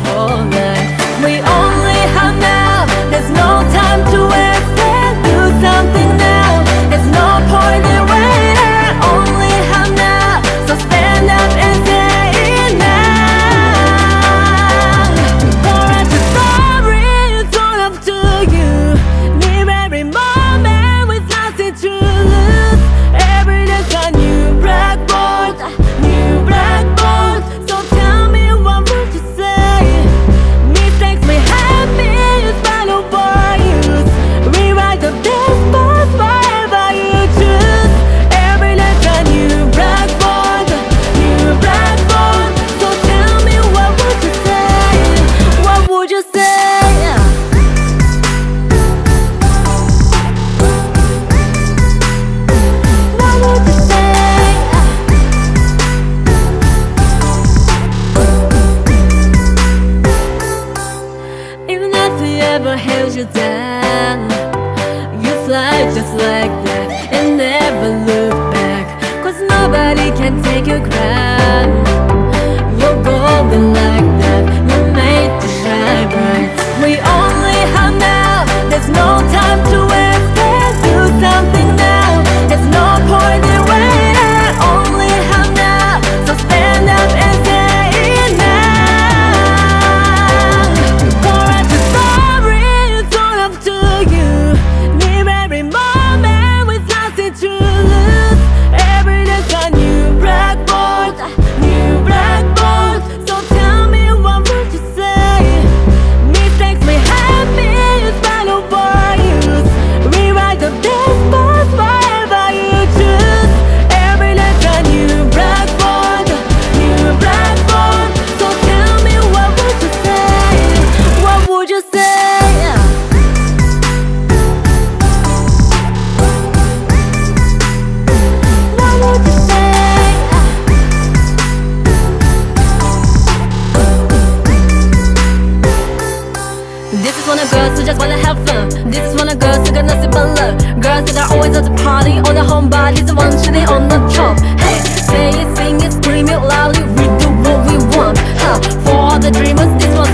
whole life. We only have now, there's no time to waste it. Do something now, there's no point in waiting. Only have now, so stand up and say it now. For us to sorry, it's all up to you. Live every moment with nothing to lose. Every day's a new blackboard, new blackboard. So tell me, what would you say? Mistakes may happen, it's final for use. Rewrite the best parts wherever you choose. Every day's a new blackboard, new blackboard. So tell me, what would you say? What would you say? What would you say? If nothing ever held you down, you fly just like that and never look back. 'Cause nobody can take your crown. You're golden like that, you're made to shine bright. We only have now, there's no time to waste it. Do something now, there's no point in waiting. Only have now, so stand up and say it now. For us to sorry, it's all up to you. Live every moment with nothing to lose. Every day's a new blackboard, new blackboard. So tell me, what would you say? Mistakes may happen, it's final for use. Rewrite the best parts wherever you choose. Every day's a new blackboard, new blackboard. So tell me, what would you say? What would you say? What would you say? This is one of girls who just wanna have fun. This is one of girls who got nothing but love. Girls that are always at the party, on their home bodies, the ones shitting on the top. Hey, say it, sing it, scream it loudly, we do what we want. For all the dreamers, this one